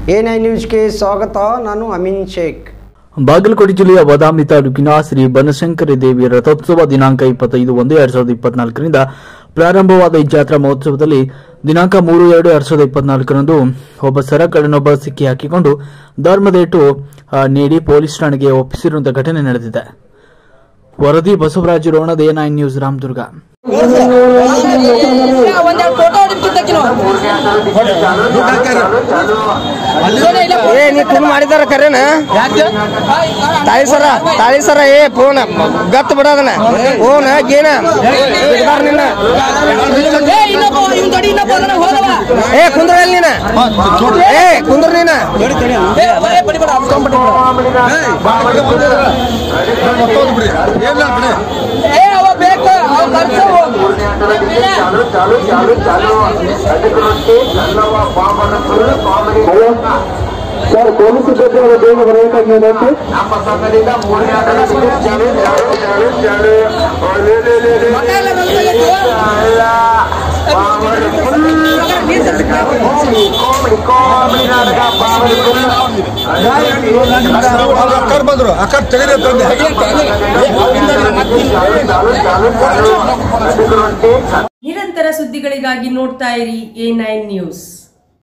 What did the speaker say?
A9 ನ್ಯೂಸ್ಗೆ ಸ್ವಾಗತ. ನಾನು ಅಮೀನ್ ಶೇಖ್. ಬಾಗಲಕೋಟೆ ಜಿಲ್ಲೆಯ ಬಾದಾಮಿ ತಾಲೂಕಿನ ಶ್ರೀ ಬನಶಂಕರಿ ದೇವಿಯ ರಥೋತ್ಸವ ದಿನಾಂಕ 25/1/2024ರಿಂದ ಪ್ರಾರಂಭವಾದ ಈ ಜಾತ್ರಾ ಮಹೋತ್ಸವದಲ್ಲಿ ದಿನಾಂಕ 3/2/2024ರಂದು ಒಬ್ಬ ಸರಕಳ್ಳನೊಬ್ಬ ಸಿಕ್ಕಿ ಹಾಕಿಕೊಂಡು ಧರ್ಮದೇಟು ನೀಡಿ ಪೊಲೀಸ್ ಠಾಣೆಗೆ ಒಪ್ಪಿಸಿರುವಂತಹ ಘಟನೆ ನಡೆದಿದೆ. ವರದಿ ಬಸವರಾಜ ರೋಣದ A9 ನ್ಯೂಸ್ ರಾಮದುರ್ಗ. ಮಾಡಿದಾರ ಕರೇನ ತಾಳಿ ಸರ ಏ ಫೋನ್ ಗತ್ ಬಿಡೋದನ ಫೋನ್ ಗೇನ ಏ ಕುಂದ್ರ ನೀನ ಏ ಕುಂದ್ರ ನೀನ ಸರ್ ಪೊಲೀಸ್ ಬೇಗ ಬರಬೇಕಾಗಿದೆ. ನಮ್ಮ ಸಂಘದಿಂದ 3 ನಿರಂತರ ಸುದ್ದಿಗಳಿಗಾಗಿ ನೋಡ್ತಾ ಇರಿ A9 ನ್ಯೂಸ್.